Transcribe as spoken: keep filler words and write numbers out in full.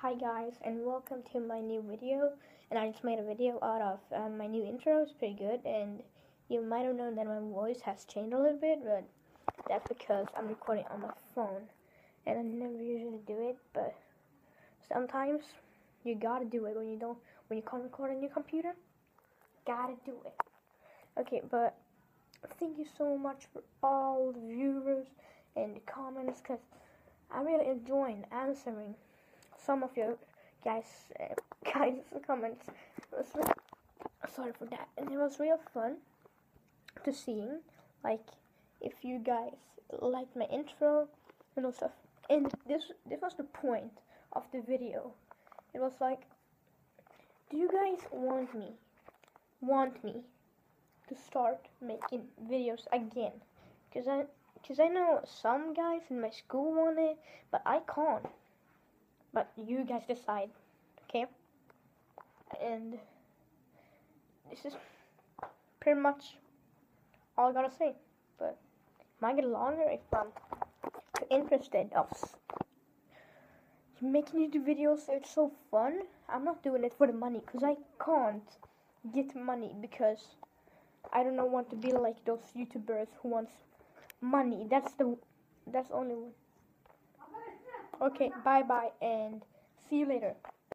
Hi guys, and welcome to my new video. And I just made a video out of um, my new intro. It's pretty good, and you might have known that my voice has changed a little bit, but that's because I'm recording on my phone, and I never usually do it. But sometimes you gotta do it when you don't, when you can't record on your computer. Gotta do it. Okay, but thank you so much for all the viewers and the comments, cause I really enjoyed answering some of your guys uh, guys comments. It was really, sorry for that, and it was real fun to seeing like if you guys liked my intro and all stuff. And this this was the point of the video. It was like, do you guys want me want me to start making videos again? Because I because I know some guys in my school want it, but I can't. But you guys decide, okay? And this is pretty much all I gotta say. But it might get longer if I'm interested of making YouTube videos. It's so fun. I'm not doing it for the money, because I can't get money, because I don't know, want to be like those YouTubers who wants money. That's the that's the only one. Okay, bye bye, and see you later.